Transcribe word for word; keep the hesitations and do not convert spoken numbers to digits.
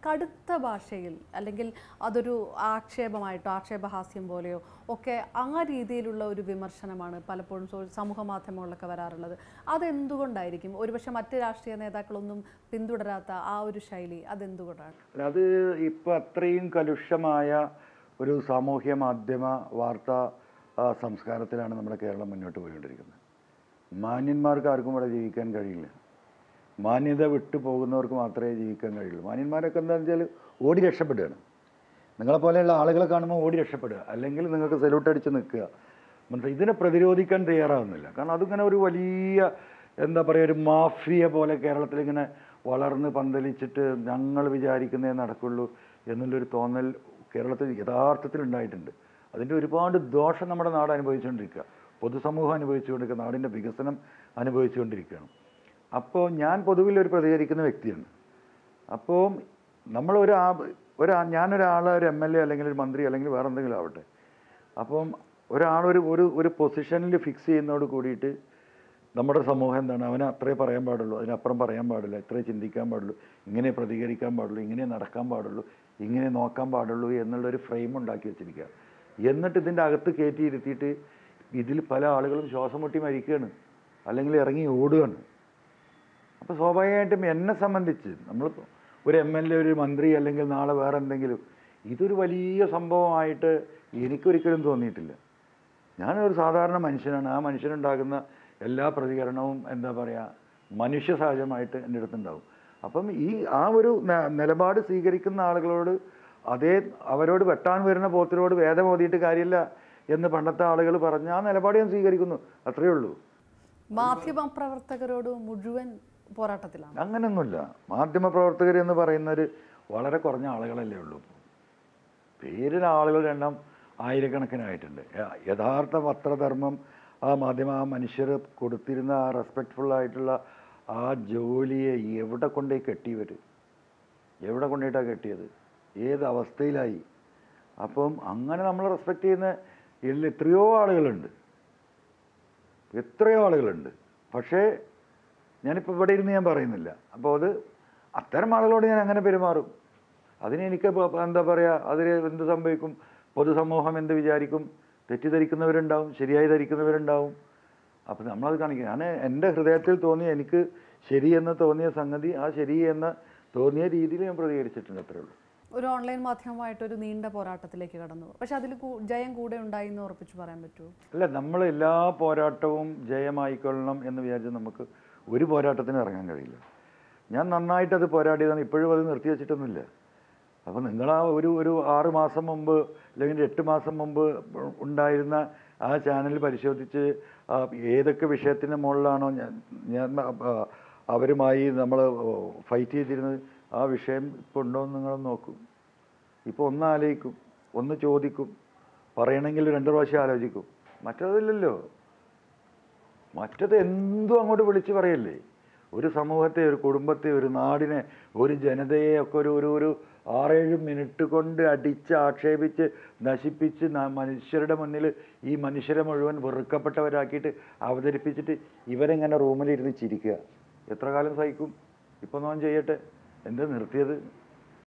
കടുത്ത ഭാഷയിൽ അല്ലെങ്കിൽ അതൊരു ആക്ഷേപമായിട്ടോ ആക്ഷേപഹാസ്യം പോലെയോ ഒക്കെ ആ രീതിയിലുള്ള ഒരു വിമർശനമാണ് പലപ്പോഴും സമൂഹ മാധ്യമങ്ങളിലൊക്കെ വരാറുള്ളത്. അതെന്തുകൊണ്ടായിരിക്കും? ഒരുപക്ഷെ മറ്റ് രാഷ്ട്രീയ നേതാക്കളൊന്നും പിന്തുടരാത്ത ആ ഒരു ശൈലി അതെന്തുകൊണ്ടാണ്? അത് ഇപ്പോൾ അത്രയും കലുഷമായ ഒരു സാമൂഹ്യ മാധ്യമ വാർത്താ സംസ്കാരത്തിലാണ് നമ്മുടെ കേരളം മുന്നോട്ട് പോയിക്കൊണ്ടിരിക്കുന്നത്. മാന്യന്മാർക്ക് ആർക്കും ഇവിടെ ജീവിക്കാൻ കഴിയില്ല. മാന്യത വിട്ടു പോകുന്നവർക്ക് മാത്രമേ ജീവിക്കാൻ കഴിയുള്ളൂ. മാന്യന്മാരൊക്കെ എന്താണെന്ന് വെച്ചാൽ ഓടി രക്ഷപ്പെടുകയാണ്. നിങ്ങളെപ്പോലെയുള്ള ആളുകളെ കാണുമ്പോൾ ഓടി രക്ഷപ്പെടുക, അല്ലെങ്കിൽ നിങ്ങൾക്ക് സല്യൂട്ട് അടിച്ച് നിൽക്കുക. മനസ്സിലായി? ഇതിനെ പ്രതിരോധിക്കാൻ തയ്യാറാകുന്നില്ല. കാരണം അതിങ്ങനെ ഒരു വലിയ എന്താ പറയുക, ഒരു മാഫിയ പോലെ കേരളത്തിലിങ്ങനെ വളർന്ന് പന്തലിച്ചിട്ട് ഞങ്ങൾ വിചാരിക്കുന്നേ നടക്കുള്ളൂ എന്നുള്ളൊരു തോന്നൽ കേരളത്തിൽ യഥാർത്ഥത്തിൽ ഉണ്ടായിട്ടുണ്ട്. അതിൻ്റെ ഒരുപാട് ദോഷം നമ്മുടെ നാട് അനുഭവിച്ചുകൊണ്ടിരിക്കുക, പൊതുസമൂഹം അനുഭവിച്ചുകൊണ്ടിരിക്കുക, നാടിൻ്റെ വികസനം അനുഭവിച്ചുകൊണ്ടിരിക്കുകയാണ്. അപ്പോൾ ഞാൻ പൊതുവിൽ ഒരു പ്രതികരിക്കുന്ന വ്യക്തിയാണ്. അപ്പോൾ നമ്മൾ ഒരു ഒരു ഞാനൊരാൾ ഒരു എം എൽ എ അല്ലെങ്കിൽ ഒരു മന്ത്രി അല്ലെങ്കിൽ വേറെ എന്തെങ്കിലും ആവട്ടെ, അപ്പം ഒരാളൊരു ഒരു ഒരു പൊസിഷനിൽ ഫിക്സ് ചെയ്യുന്നതോട് കൂടിയിട്ട് നമ്മുടെ സമൂഹം എന്താണ്, അവന് അത്രേ പറയാൻ പാടുള്ളൂ, അതിനപ്പുറം പറയാൻ പാടില്ല, ഇത്രേ ചിന്തിക്കാൻ പാടുള്ളൂ, ഇങ്ങനെ പ്രതികരിക്കാൻ പാടുള്ളൂ, ഇങ്ങനെ നടക്കാൻ പാടുള്ളൂ, ഇങ്ങനെ നോക്കാൻ പാടുള്ളൂ എന്നുള്ളൊരു ഫ്രെയിം ഉണ്ടാക്കി വെച്ചിരിക്കുക. എന്നിട്ട് ഇതിൻ്റെ അകത്ത് കയറ്റി ഇരുത്തിയിട്ട് ഇതിൽ പല ആളുകളും ശ്വാസം മുട്ടി മരിക്കുകയാണ്, അല്ലെങ്കിൽ ഇറങ്ങി ഓടുകയാണ്. അപ്പോൾ സ്വാഭാവികമായിട്ടും എന്നെ സംബന്ധിച്ച് നമ്മളിപ്പോൾ ഒരു എം എൽ എ, ഒരു മന്ത്രി, അല്ലെങ്കിൽ നാളെ വേറെ എന്തെങ്കിലും, ഇതൊരു വലിയ സംഭവമായിട്ട് എനിക്കൊരിക്കലും തോന്നിയിട്ടില്ല. ഞാനൊരു സാധാരണ മനുഷ്യനാണ്. ആ മനുഷ്യനുണ്ടാകുന്ന എല്ലാ പ്രതികരണവും എന്താ പറയുക, മനുഷ്യ സഹജമായിട്ട് എൻ്റെ അടുത്തുണ്ടാവും. അപ്പം ഈ ആ ഒരു നിലപാട് സ്വീകരിക്കുന്ന ആളുകളോട്, അതേ അവരോട് വെട്ടാൻ വരുന്ന പോത്തിനോട് വേദം ഓതിയിട്ട് കാര്യമില്ല എന്ന് പണ്ടത്തെ ആളുകൾ പറഞ്ഞ ആ നിലപാട് ഞാൻ സ്വീകരിക്കുന്നു, അത്രയേ ഉള്ളൂ. മാധ്യമ പ്രവർത്തകരോട് മുഴുവൻ പോരാട്ടത്തിലാണ്? അങ്ങനെയൊന്നുമില്ല. മാധ്യമ പ്രവർത്തകർ എന്ന് പറയുന്നവർ വളരെ കുറഞ്ഞ ആളുകളല്ലേ ഉള്ളൂ. പേരിന് ആളുകളുടെ എണ്ണം ആയിരക്കണക്കിനായിട്ടുണ്ട്. യഥാർത്ഥ പത്രധർമ്മം, ആ മാധ്യമ ആ മനുഷ്യർ കൊടുത്തിരുന്ന ആ റെസ്പെക്റ്റ്ഫുള്ളായിട്ടുള്ള ആ ജോലിയെ എവിടെ കൊണ്ടേ കെട്ടിയവർ, എവിടെ കൊണ്ടിട്ടാണ് കെട്ടിയത്, ഏത് അവസ്ഥയിലായി? അപ്പം അങ്ങനെ നമ്മൾ റെസ്പെക്റ്റ് ചെയ്യുന്ന എത്രയോ ആളുകളുണ്ട്, എത്രയോ ആളുകളുണ്ട്. പക്ഷേ ഞാനിപ്പോൾ ഇവിടെ ഇരുന്ന് ഞാൻ പറയുന്നില്ല. അപ്പോൾ അത് അത്തരം ആളുകളോട് ഞാൻ അങ്ങനെ പെരുമാറും. അതിനെനിക്ക് എന്താ പറയുക, അതിൽ എന്ത് സംഭവിക്കും, പൊതുസമൂഹം എന്ത് വിചാരിക്കും, തെറ്റിദ്ധരിക്കുന്നവരുണ്ടാവും, ശരിയായി ധരിക്കുന്നവരുണ്ടാവും. അപ്പോൾ നമ്മളത് കാണിക്കുക. ഞാൻ എൻ്റെ ഹൃദയത്തിൽ തോന്നിയ, എനിക്ക് ശരിയെന്ന് തോന്നിയ സംഗതി ആ ശരി എന്ന് തോന്നിയ രീതിയിൽ ഞാൻ പ്രതികരിച്ചിട്ടുണ്ട്, അത്രേ ഉള്ളൂ. ഒരു ഓൺലൈൻ മാധ്യമമായിട്ടൊരു നീണ്ട പോരാട്ടത്തിലേക്ക് കടന്നു, പക്ഷെ അതിൽ ജയം കൂടെ ഉണ്ടായി എന്ന് ഉറപ്പിച്ച് പറയാൻ പറ്റുമോ? അല്ല, നമ്മൾ എല്ലാ പോരാട്ടവും ജയമായിക്കൊള്ളണം എന്ന് വിചാരിച്ച് നമുക്ക് ഒരു പോരാട്ടത്തിന് ഇറങ്ങാൻ കഴിയില്ല. ഞാൻ നന്നായിട്ടത് പോരാടിയതാണ്, ഇപ്പോഴും അത് നിർത്തി വെച്ചിട്ടൊന്നുമില്ല. അപ്പോൾ നിങ്ങൾ ആ ഒരു ഒരു ആറ് മാസം മുമ്പ് അല്ലെങ്കിൽ എട്ട് മാസം മുമ്പ് ഉണ്ടായിരുന്ന ആ ചാനൽ പരിശോധിച്ച് ഏതൊക്കെ വിഷയത്തിൻ്റെ മുകളിലാണോ ഞാൻ ഞാൻ അവരുമായി നമ്മൾ ഫൈറ്റ് ചെയ്തിരുന്നത്, ആ വിഷയം ഇപ്പോൾ ഉണ്ടോ എന്ന് നിങ്ങൾ നോക്കും. ഇപ്പോൾ ഒന്ന് ആലോചിക്കും, ഒന്ന് ചോദിക്കും, പറയണമെങ്കിൽ രണ്ട് പ്രാവശ്യം ആലോചിക്കും. മറ്റതില്ലല്ലോ. മറ്റത് എന്തും അങ്ങോട്ട് വിളിച്ച് പറയല്ലേ. ഒരു സമൂഹത്തെ, ഒരു കുടുംബത്തെ, ഒരു നാടിനെ, ഒരു ജനതയെ ഒക്കെ ഒരു ഒരു ഒരു ആറേഴ് മിനിറ്റ് കൊണ്ട് അടിച്ച് ആക്ഷേപിച്ച് നശിപ്പിച്ച് മനുഷ്യരുടെ മുന്നിൽ ഈ മനുഷ്യരെ മുഴുവൻ വെറുക്കപ്പെട്ടവരാക്കിയിട്ട് അവതരിപ്പിച്ചിട്ട് ഇവരെങ്ങനെ റൂമിലിരുന്ന് ചിരിക്കുക. എത്ര കാലം സഹിക്കും? ഇപ്പോൾ ഞാൻ ചെയ്യട്ടെ, എന്താ നിർത്തിയത്?